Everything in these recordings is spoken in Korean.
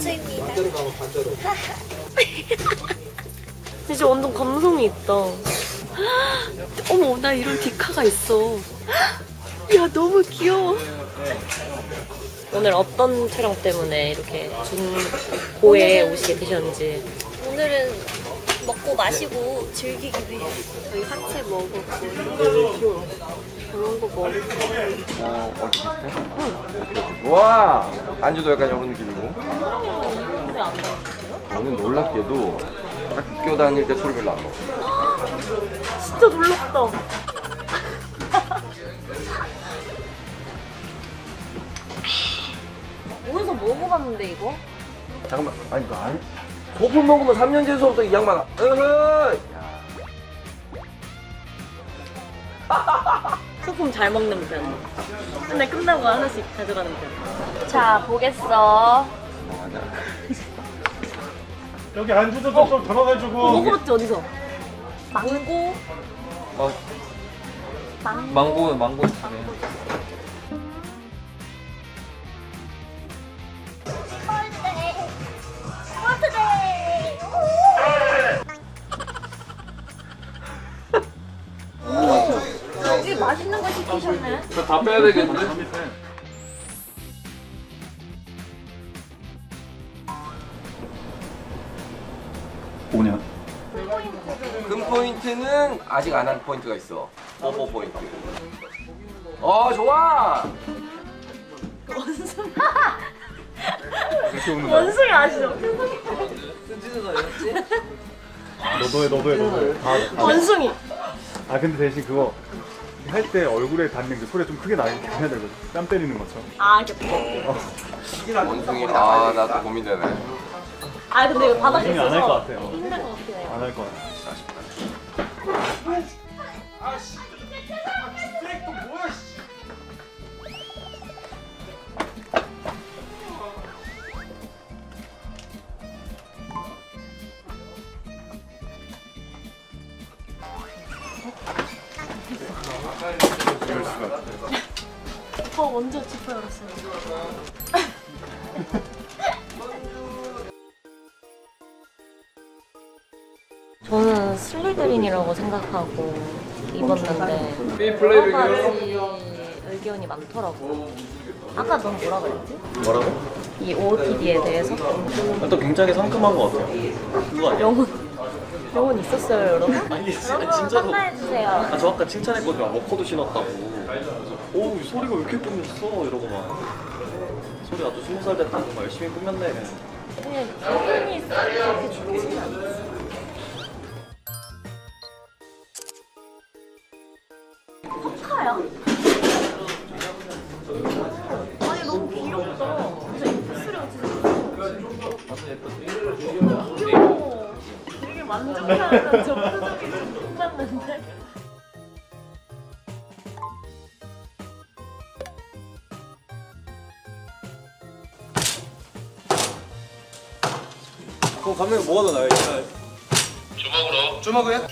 반대입니다. 반대로 가면 반대로. 진짜 완전 감성이 있다. 어머, 나 이런 디카가 있어. 야, 너무 귀여워. 오늘 어떤 촬영 때문에 이렇게 중고에 오시게 되셨는지. 오늘은 먹고 마시고 즐기기 위해 저희 하체 먹었고 그런 거 먹고. 어디 비슷해? 와! 안주도 약간 이런 느낌이고. 근데 안 먹었어요? 저는 놀랍게도 학교 다닐 때 술을 별로 안 먹어. 진짜 놀랍다. 어디서 먹어봤는데 이거? 잠깐만, 아니 이거 아니? 소품 먹으면 3년 전서부터 이 양반. 소품 잘 먹는 편. 맨날 끝나고 하나씩 가져가는 편. 자, 보겠어. 여기 안주도 좀 덜어가지고. 먹어봤지 어디서? 망고. 망고 있네. 여기 맛있는 거 시키셨네. 저 다 빼야 되겠는데? 뭐냐? 금 포인트는 아직 안 한 포인트가 있어. 오버 포인트. 좋아. 원숭이. 이렇게 오는 거야? 원숭이 아시죠? 너도 해. 원숭이. 아 근데 대신 그거 할 때 얼굴에 닿는 그 소리가 좀 크게 나게 해야 되거든. 땀 때리는 것처럼. 아, 이렇게. 원숭이. 나도 고민되네. 아, 근데 이거 바닥에 원숭이 안할 것 있어서 같아요. 힘들 것 같긴 해요. 안 할 것 같아. 이럴 수가. 오빠 먼저 지퍼 열었어요. 저는 슬리드린이라고 생각하고 입었는데 여러 가지 의견이 많더라고. 아까 넌 뭐라 그랬지? 뭐라고? 이 OOTD에 대해서? 또 굉장히 상큼한 것 같아요. 그거 아니야? 영혼 있었어요, 여러분? 아니 여러분 진짜로. 판단해주세요. 저 아까 칭찬했거든요. 워커도 신었다고. 오 소리가 왜 이렇게 꾸몄어? 이러고 막 소리 아주 20살 됐다고 막 열심히 꾸몄네. 그냥 기분이 그렇게 좋지는 않았어. 포카야? 아니 너무 귀엽다. 진짜 입술이 어찌됐어? 귀여워. 되게 만족하는 저 표정이 좀 끝났는데. 그럼 감독님 뭐가 더 나아요? 주먹으로 해?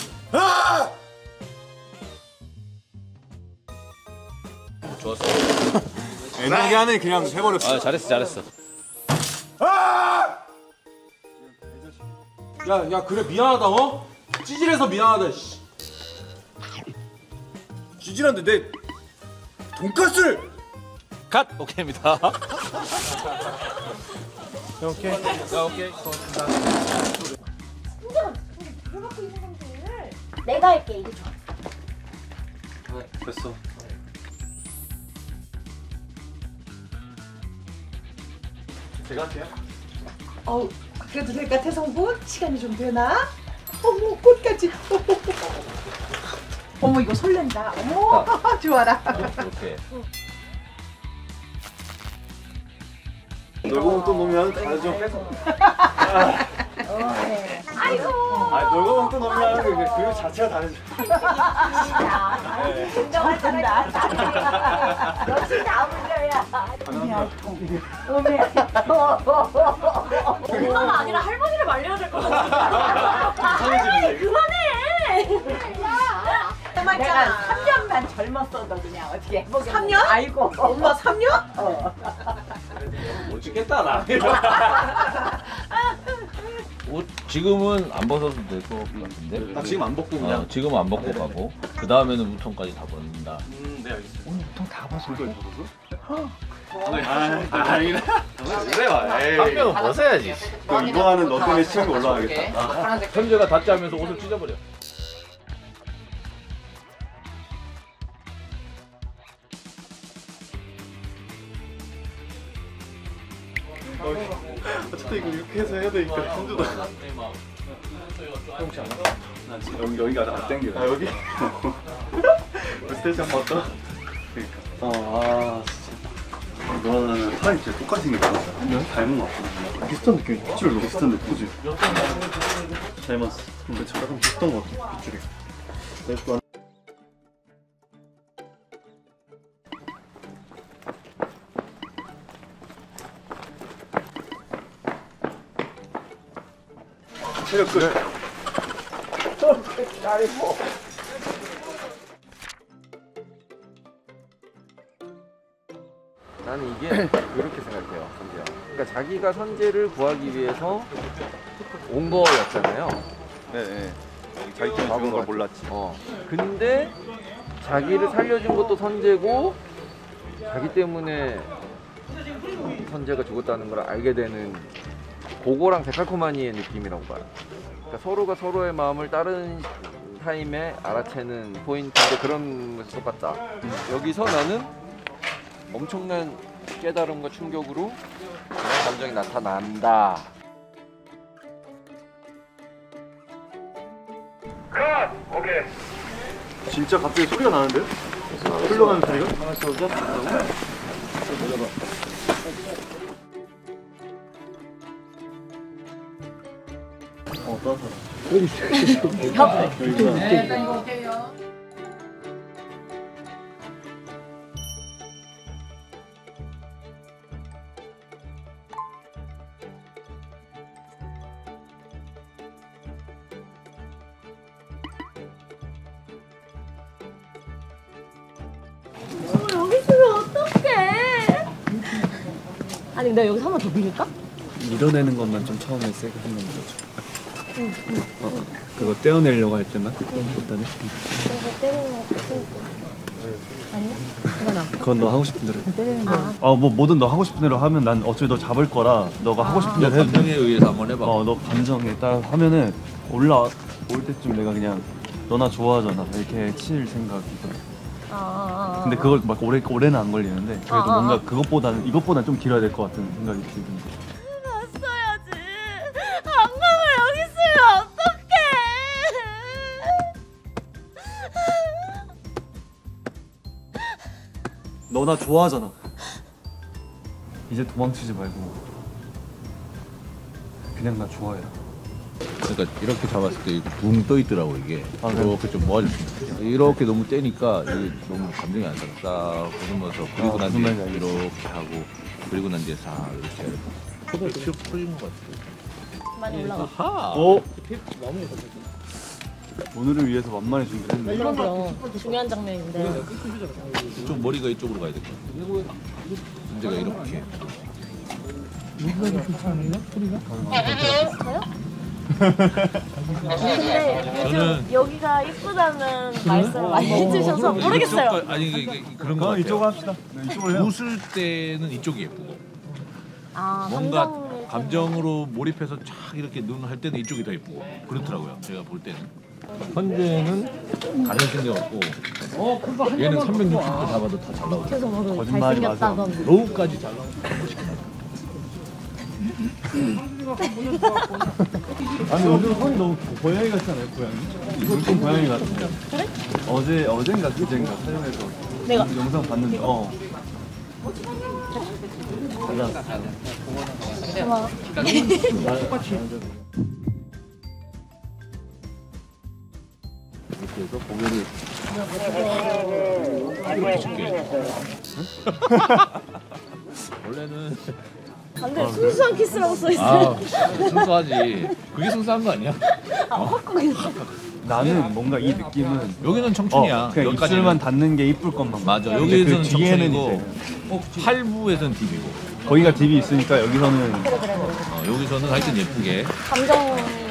좋았어. 애나게 안에 그냥 해버렸어. 잘했어. 야 그래 미안하다 찌질해서 미안하다 씨. 찌질한데 내 돈가스를. 컷! 오케이입니다. 오케이. 오케이. 내가 할게. 이거 좋아. 됐어. 제가 할게요. 그래도 될까 태성분? 시간이 좀 되나? 어머 꽃까지. 어머 이거 설렌다. 어머 좋아라. 이렇게. 놀고 먹던 놈이랑 다르죠? 아이고. 놀고 먹던 놈이랑 그 자체가 다르죠. 인정한다. 역시 나물려야. 엄마가 아니라 할머니를 말려야 될 것 같아. 할머니 그만해. 내가 3년만 젊었어도 그냥 어떻게 해보겠니? 3년? 아이고 뭘 엄마 3년? 찍겠다 나. 옷 지금은 안 벗어도 될 것 같은데? 나 지금 안 벗고 그냥. 지금은 안 벗고 가고 그 다음에는 우통까지 다 벗는다. 네 알겠습니다. 오늘 우통 다 벗을 거야. 아니네. 그래요. 에이. 한 명은 벗어야지. 그럼 이거 하는 너 때문에 시간이 올라가겠다. 현재가 다 짜면서 옷을 찢어버려. 어쨌든 이거 이렇게 해서 해야 되니까 힘들다. 여기가 안 땡겨. 아 여기? 스테이션 봤다? 그러니까. 아 진짜. 너는 살이 진짜 똑같이 생겼다. 닮은 거 같아. 비슷한 느낌. 빗줄로 비슷한 느낌이지. 닮았어. 근데 저랑 비슷한 거 같아. 빗줄이. 내거 체력 끝. 나는 이게 이렇게 생각해요, 선재야. 그러니까 자기가 선재를 구하기 위해서 온 거였잖아요. 네. 자기 때문에 죽은 걸 몰랐지. 근데 자기를 살려준 것도 선재고 자기 때문에 선재가 죽었다는 걸 알게 되는 그거랑 데칼코마니의 느낌이라고 봐요. 그러니까 서로가 서로의 마음을 다른 타임에 알아채는 포인트인데 그런 것이 똑같다. 여기서 나는 엄청난 깨달음과 충격으로 그런 감정이 나타난다. 진짜 갑자기 소리가 나는데요? 흘러가는 소리가? 여기 있으면 어떡해? 아니 내가 여기서 한 번 더 빌릴까? 밀어내는 것만 좀 처음에 세게 하면 되죠. 그거 떼어내려고 할 때만 일단은. 그건 너 하고 싶은 대로. 뭐 뭐든 너 하고 싶은 대로 하면 난 어차피 너 잡을 거라 너가 하고 싶은 대로 해도 돼. 감정에 의해서 한번 해봐. 너 감정에 따라 하면은 올 때쯤 내가 그냥 너나 좋아하잖아 이렇게 칠 생각이거든. 근데 그걸 막 오래는 안 걸리는데 그래도 뭔가 이것보다는 좀 길어야 될 것 같은 생각이 드는데. 봤어야지. 안 가면 여기 있으면 어떡해? 너 나 좋아하잖아. 이제 도망치지 말고 그냥 나 좋아해라. 그러니까 이렇게 잡았을 때 붕 떠 있더라고 이게. 아, 이렇게 좀 모아졌습니다. 이렇게 너무 떼니까 이게 너무 감정이 안 싹 보면서 그리고 난 뒤에 이렇게 하고 그리고 난 뒤에 싹 이렇게 해야 돼. 쭉 풀리는 것 같아. 많이 올라가. 하. 오늘을 위해서 만만히 준비했는데. 그럼 중요한 장면인데. 이쪽 머리가 이쪽으로 가야 될 것 같아. 문제가 이렇게. 근데 요즘 여기가 이쁘다는 말씀을 많이 해주셔서 모르겠어요. 아니 이게 그런 거 같아요. 이쪽으로 합시다. 네, 이쪽으로 해요. 웃을 때는 이쪽이 예쁘고 아, 뭔가 감정으로 몰입해서 쫙 이렇게 눈 할 때는 이쪽이 더 예쁘고 그렇더라고요. 제가 볼 때는. 현재는 가는 신경 없고 얘는 360도 잡아도 다 잘 나오고 계속 모두 거짓말하지 잘생겼다던데. 로우까지 잘 나오고 아니 오늘 손이 너무 고양이 같지 않아요? 고양이? 이건 좀 고양이 같은데. 그래? 어젠가 그젠가 촬영해서 내가 영상 봤는데 고마워. 이렇게 해서 고개를 이렇게 줄게. 원래는 근데 순수한 키스라고 써있어요. 순수하지. 그게 순수한 거 아니야? 나는 뭔가 이 느낌은 여기는 청춘이야. 그냥 여기까지는. 입술만 닿는 게 이쁠 것만 맞아. 같아. 여기에서는 그 뒤에는 청춘이고 팔부에서는 딥이고 거기가 딥이 있으니까 여기서는 여기서는 하여튼 예쁘게 감정